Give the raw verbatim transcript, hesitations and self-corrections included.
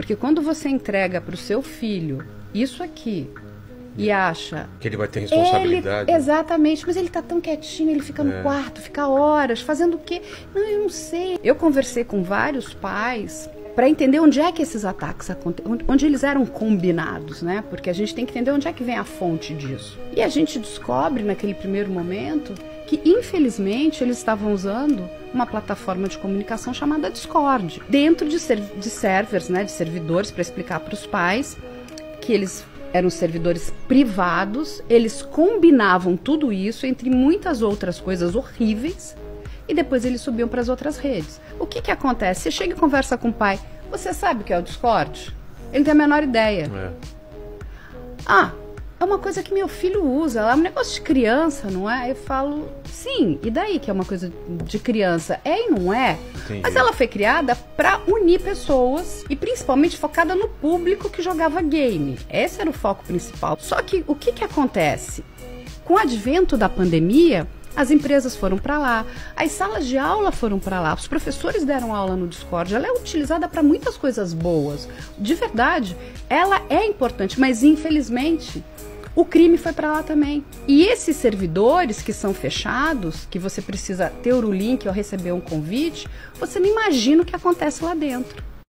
Porque quando você entrega para o seu filho isso aqui e acha... que ele vai ter responsabilidade. Ele, exatamente, mas ele tá tão quietinho, ele fica no é. quarto, fica horas, fazendo o quê? Não, eu não sei. Eu conversei com vários pais para entender onde é que esses ataques acontecem, onde eles eram combinados, né? Porque a gente tem que entender onde é que vem a fonte disso. E a gente descobre naquele primeiro momento que, infelizmente, eles estavam usando uma plataforma de comunicação chamada Discord, dentro de, serv- de servers, né, de servidores, para explicar para os pais que eles eram servidores privados, eles combinavam tudo isso entre muitas outras coisas horríveis, e depois eles subiam para as outras redes. O que que acontece? Você chega e conversa com o pai, você sabe o que é o Discord? Ele não tem a menor ideia. É. Ah, é uma coisa que meu filho usa, é um negócio de criança, não é? Eu falo, sim, e daí que é uma coisa de criança? É e não é? Entendi. Mas ela foi criada para unir pessoas e principalmente focada no público que jogava game. Esse era o foco principal. Só que o que que acontece? Com o advento da pandemia, as empresas foram para lá, as salas de aula foram para lá, os professores deram aula no Discord. Ela é utilizada para muitas coisas boas. De verdade, ela é importante, mas infelizmente o crime foi para lá também. E esses servidores que são fechados, que você precisa ter o link ou receber um convite, você não imagina o que acontece lá dentro.